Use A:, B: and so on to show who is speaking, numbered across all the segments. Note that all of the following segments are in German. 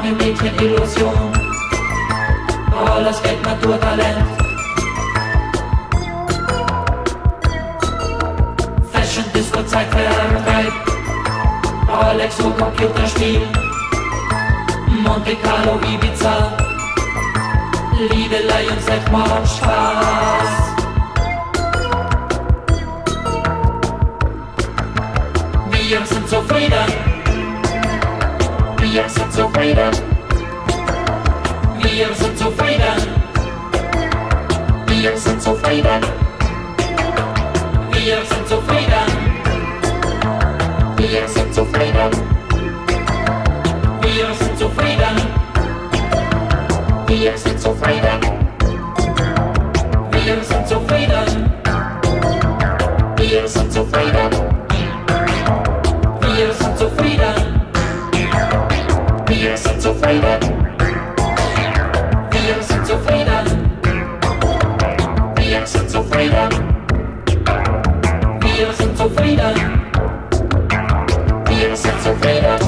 A: junge Mädchen Illusion, Rollers Geld, Naturtalent. Fashion, Disco, Zeitvertreib, Rolex und Computerspiel, Monte Carlo, Ibiza, Liebelei und Selbstmord, Spaß. Wir sind zufrieden. Wir sind zufrieden. Wir sind zufrieden. Wir sind zufrieden. Wir sind zufrieden. Wir sind zufrieden. Wir sind zufrieden. Wir sind zufrieden. Wir sind zufrieden. Wir sind zufrieden. Wir sind zufrieden. Wir sind zufrieden. Wir sind zufrieden. Wir sind zufrieden. Wir sind zufrieden. Wir sind zufrieden.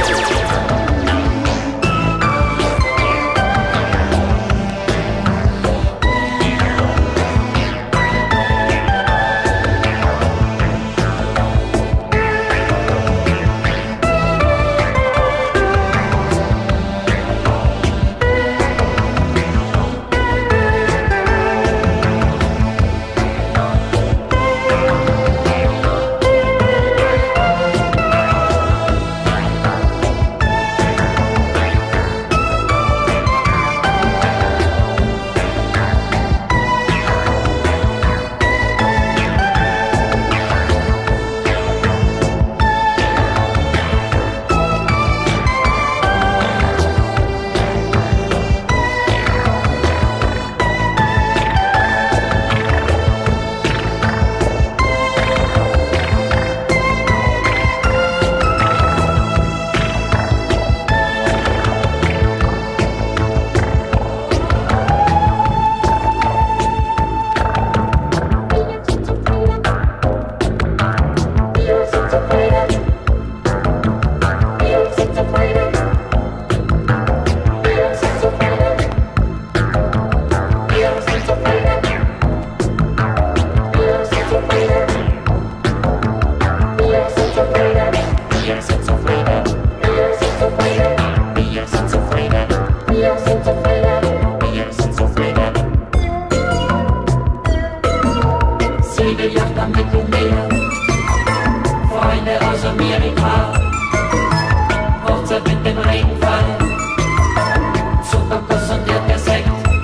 A: Segeljacht am Mittelmeer, Freunde aus Amerika, Hochzeit mit dem Regenfall, Zuckerkuss und Erdbeersekt.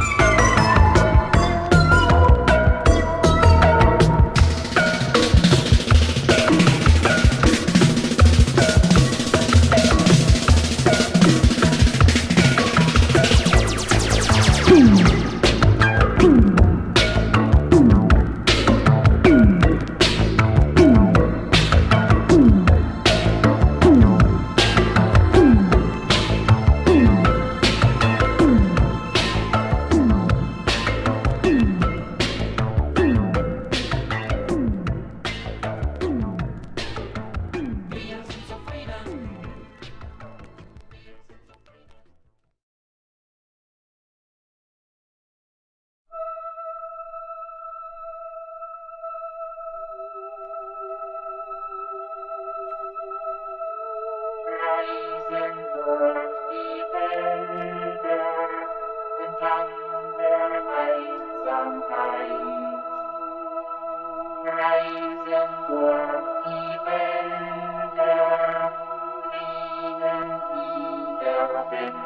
B: Reisen durch die Wälder, fliegen wie der Wind.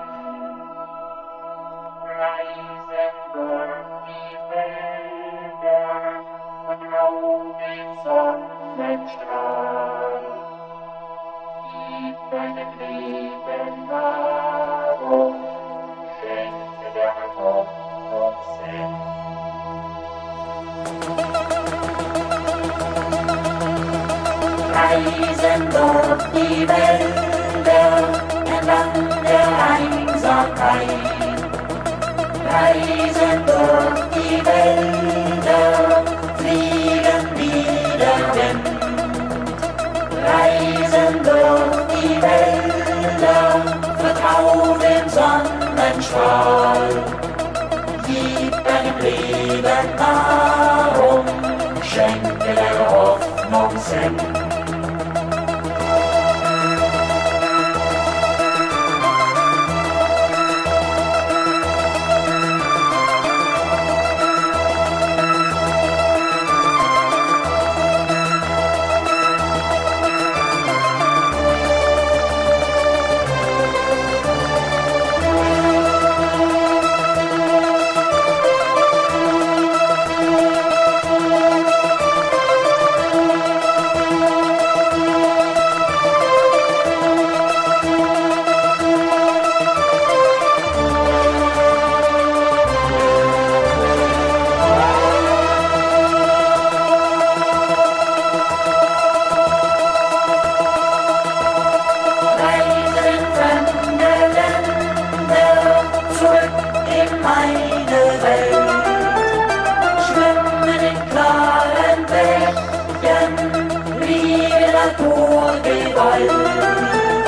B: Reisen durch die Wälder und schau den Sonnenstrahl. Gib deinem Leben Nahrung, schenke der Hoffnung Sinn. Reisen durch die Wälder entlang der Einsamkeit. Reisen durch die Wälder, fliegen wie der Wind. Reisen durch die Wälder, vertrau dem Sonnenstrahl. Gib deinem Leben Nahrung, schenke der Hoffnung Sinn. Meine Welt, schwimmen in klaren Bächen, liebe Naturgewalt.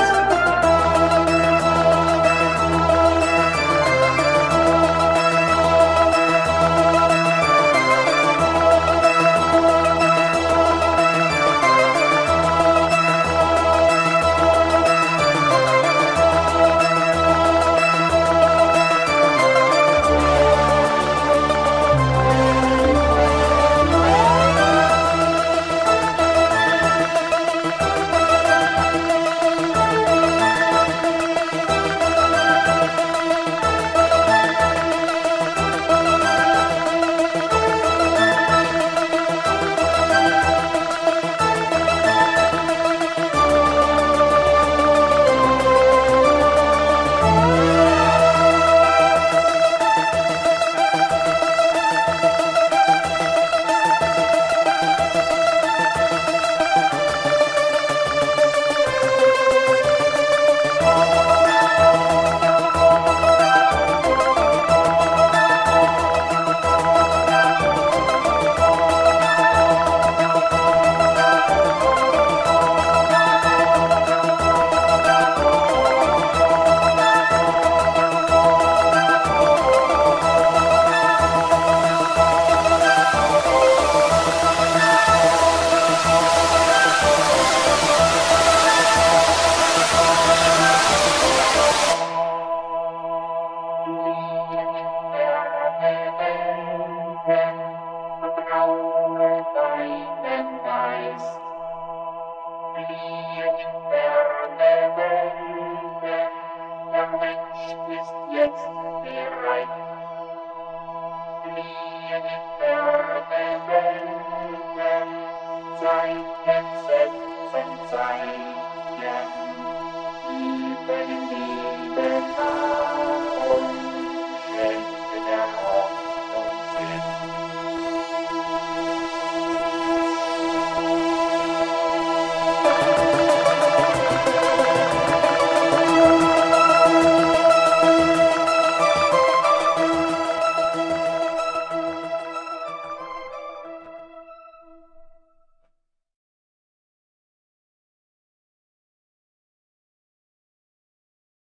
B: Vertraue deinem Geist, fliehe in ferne Welten, der Mensch ist jetzt bereit, fliehe in